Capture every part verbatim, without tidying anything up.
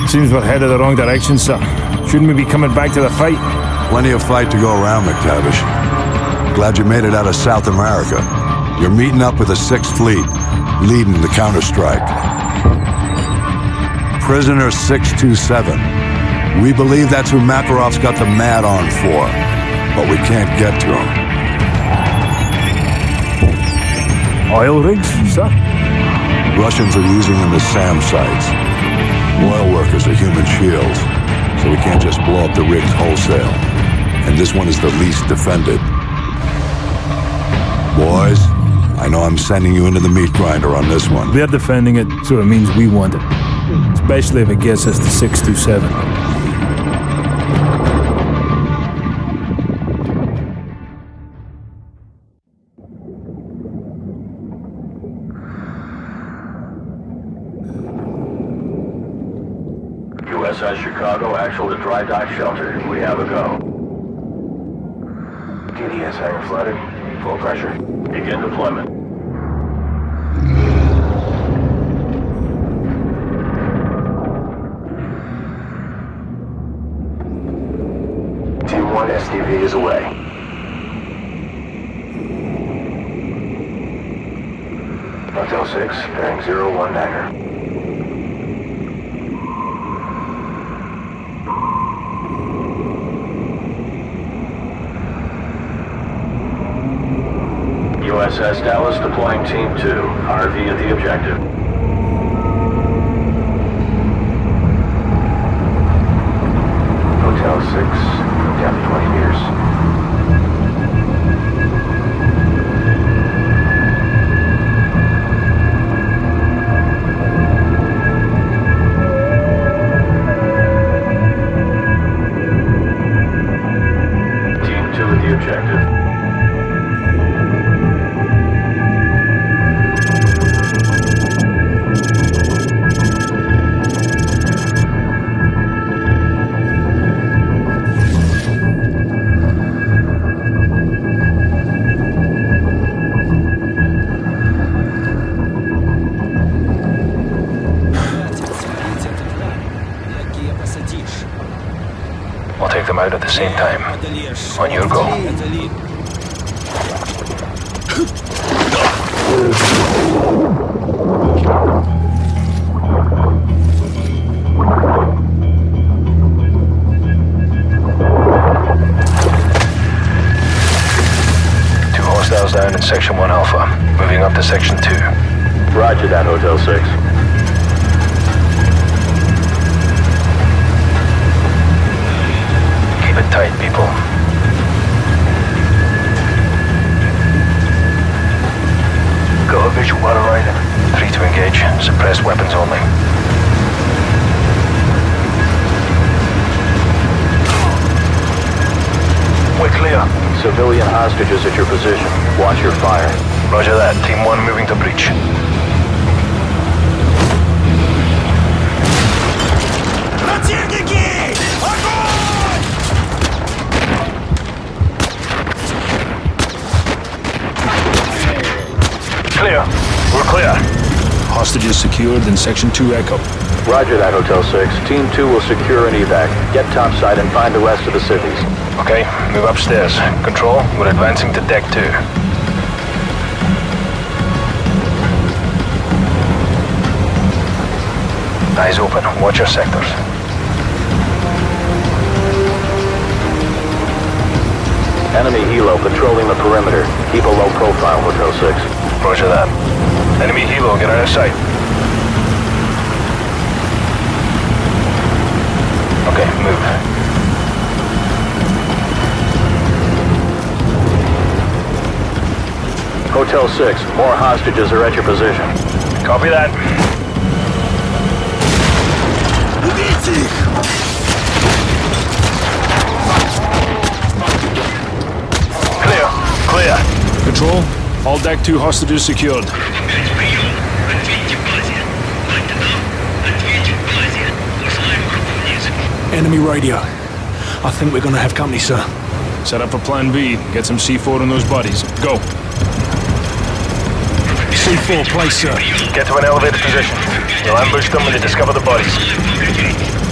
Seems we're headed the wrong direction, sir. Shouldn't we be coming back to the fight? Plenty of fight to go around, McTavish. Glad you made it out of South America. You're meeting up with the Sixth Fleet, leading the counterstrike. Prisoner six two seven. We believe that's who Makarov's got the mad on for, but we can't get to him. Oil rigs, sir? Russians are using them as SAM sites. Oil workers are human shields, so we can't just blow up the rigs wholesale. And this one is the least defended. Boys, I know I'm sending you into the meat grinder on this one. They're defending it, so it means we want it. Especially if it gets us to six two seven. U S S Chicago, actual to dry dock shelter. We have a go. D D S hangar flooded. Full pressure. Begin deployment. Team one S D V is away. Hotel six, bearing zero one niner. U S S Dallas deploying Team two. R V at the objective. Hotel six, depth twenty meters. Team two at the objective. We'll take them out at the same time. On your go. Two hostiles down in Section one Alpha. Moving up to Section two. Roger that, Hotel six. Keep it tight, people. Got a visual while arriving. Three to engage. Suppressed weapons only. We're clear. Civilian hostages at your position. Watch your fire. Roger that. Team one moving to breach. Clear. We're clear. Hostages secured in Section two Echo. Roger that, Hotel six. Team two will secure an evac. Get topside and find the rest of the civvies. Okay, move upstairs. Control, we're advancing to deck two. Eyes open. Watch your sectors. Enemy helo patrolling the perimeter. Keep a low profile, Hotel six. Roger that. Enemy helo, get out of sight. Okay, move. Hotel six, more hostages are at your position. Copy that. Clear. Clear. Control, all deck two hostages secured. Enemy radio. I think we're gonna have company, sir. Set up for Plan B. Get some C four on those bodies. Go. C four, place, sir. Get to an elevated position. You'll ambush them when they discover the bodies.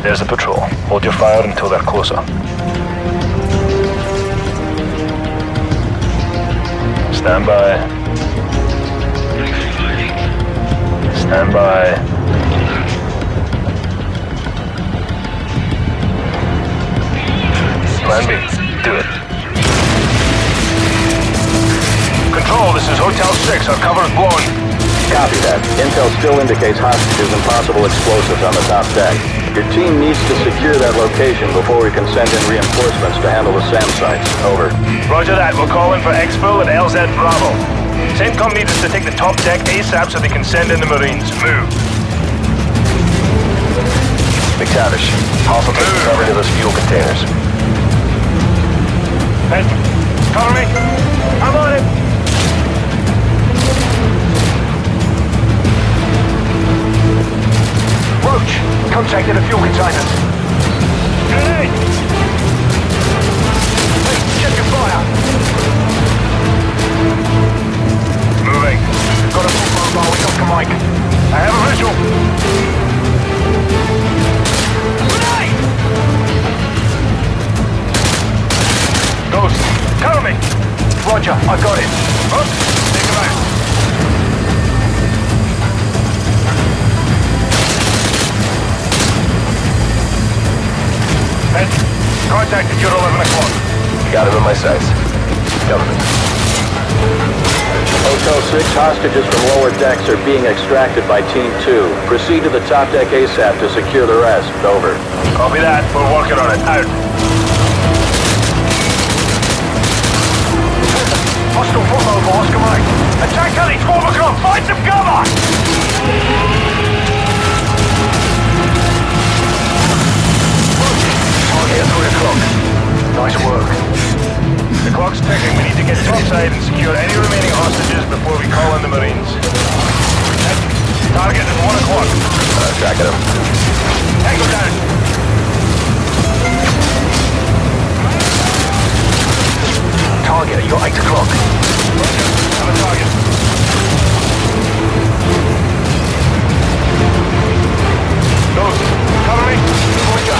There's the patrol. Hold your fire until they're closer. Stand by. Stand by. Plan B. Do it. Control, this is Hotel six. Our cover is blown. Copy that. Intel still indicates hostages and possible explosives on the top deck. Your team needs to secure that location before we can send in reinforcements to handle the SAM sites. Over. Roger that. We're calling for Exfil and L Z Bravo. CENTCOM needs us to take the top deck ASAP so they can send in the Marines. Move. McTavish, also take cover to those fuel containers. Ed, cover me. I'm on it. Roach, contacted the fuel containers. Grenade! Hey, check your fire. Moving. Got a full mobile with Doctor Mike. I have a visual. Grenade! Ghost, cover me. Roger, I got it. Up, take him out. Ed, contacted you at eleven o'clock. Got him in my sights. Cover me. Hotel six, hostages from lower decks are being extracted by Team two. Proceed to the top deck ASAP to secure the rest. Over. Copy that. We're working on it. Out. Hostile foot mobile, Oscar Mike. Attack Heli, twelve o'clock. Find some cover! Target at three o'clock. Nice work. The clock's ticking. We need to get topside and secure any remaining hostages before we call in the Marines. Target at one o'clock. Uh, tracking him. Tango down. Target at your eight o'clock. Have a target. Ghost, cover me. Roger.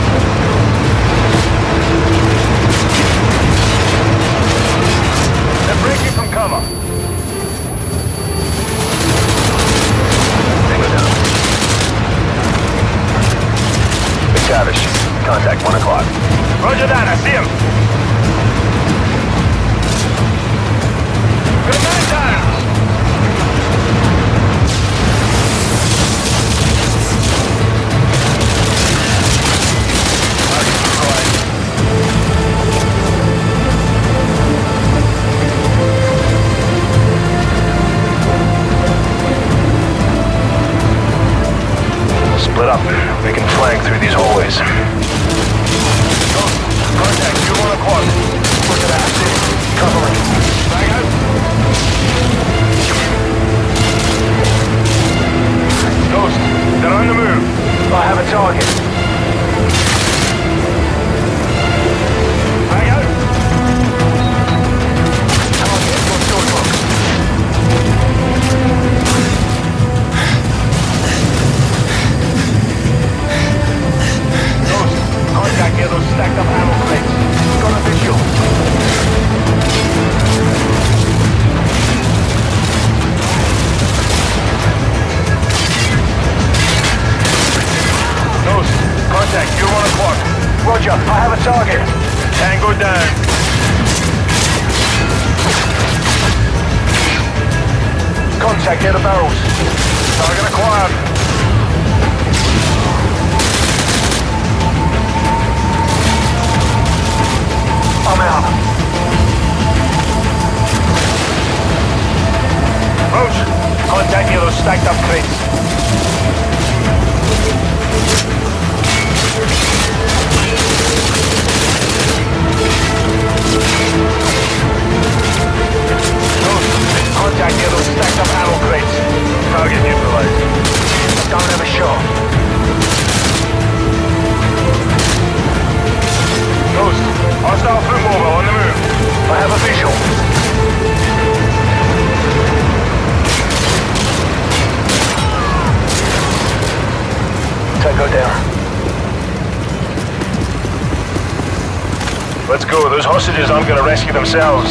They're breaking from cover. Tango down. McTavish, contact one o'clock. Roger that, I see him. Good man down! Target destroyed. Split up. We can flank through these hallways. Ghost, contact you one o'clock. Look at that. Cover me. Bang out. Ghost, they're on the move. I have a target. Hang out. Target, what's your clock? Ghost, contact near those stacked up ammo crates. Got a visual. Ghost, contact, you're one o'clock. Roger, I have a target. Tango down. Contact near the barrels. Target acquired. I'm out. Roach, contact near those stacked up crates. Contact near those stacked up ammo crates. Target neutralized. Let's go. Those hostages aren't gonna rescue themselves.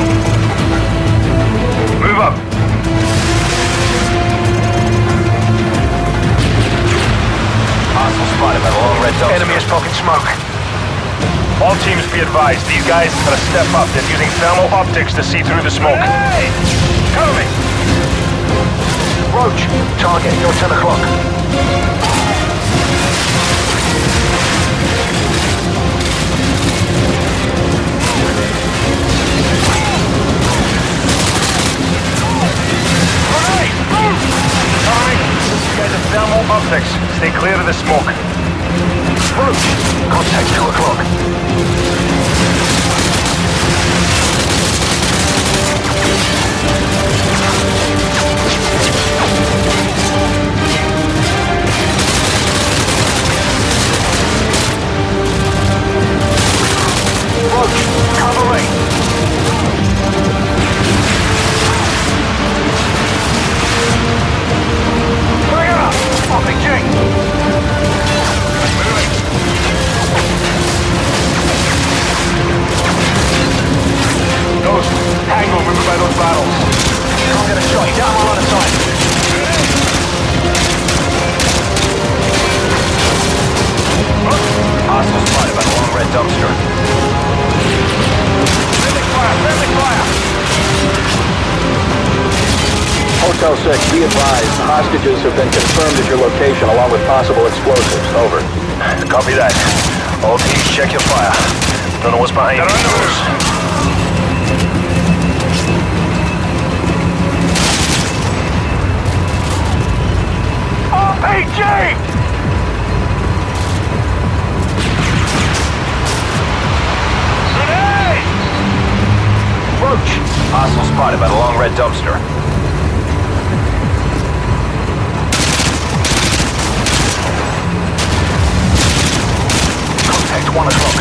Move up. Hostile spotted by the long red dumpster. Enemy is poking smoke. All teams be advised, these guys gotta step up. They're using thermal optics to see through the smoke. Hey! Cover me! Roach, target your ten o'clock. Grenade! Move! Cover me! You guys are thermal optics. Stay clear of the smoke. Roach, contact two o'clock. Roach, cover me. Bring it up! R P G! Ghost, Tango, moving by those battles. Can't get a shot, he's out of line of sight. Hostile spotted by the long red dumpster. Friendly fire, friendly fire! Hotel six, be advised. Hostages have been confirmed at your location along with possible explosives. Over. Copy that. All teams, check your fire. Don't know what's behind these doors. R P G! Grenade! Roach! Hostile spotted by the long red dumpster. Contact one o'clock.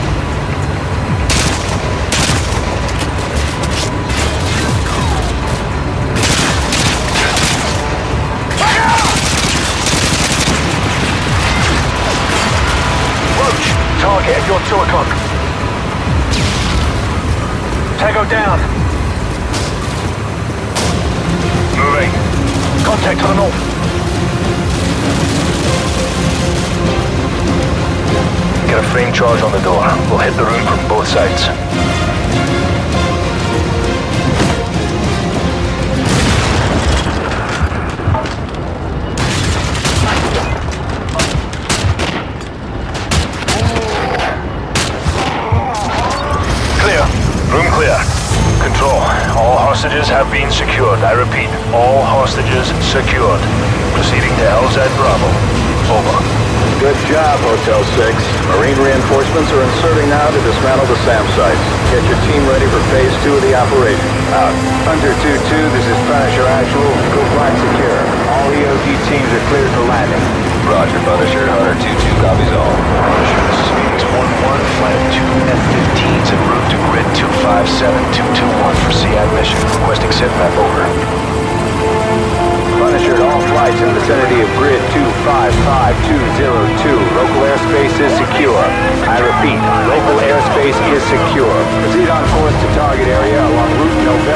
Roach, target at your two o'clock. Tango down. Moving. Contact to the north. Get a frame charge on the door. We'll hit the room from both sides. Clear. Room clear. Control. All hostages have been secured. I repeat, all hostages secured. Proceeding to L Z Bravo. Over. Good job, Hotel six. Marine reinforcements are inserting now to dismantle the SAM sites. Get your team ready for phase two of the operation. Out. Hunter two two, this is Punisher Actual. Go flight secure. All E O D teams are cleared for landing. Roger, Punisher. Hunter two two copies all. Punisher, this is Phoenix one one, flight of two F fifteens en route to grid two five seven two two one for C I mission. Requesting sitrep over. Punisher, all flights in vicinity of grid two five five two zero two. Local airspace is secure. I repeat, local airspace is secure. Proceed on course to target area along route no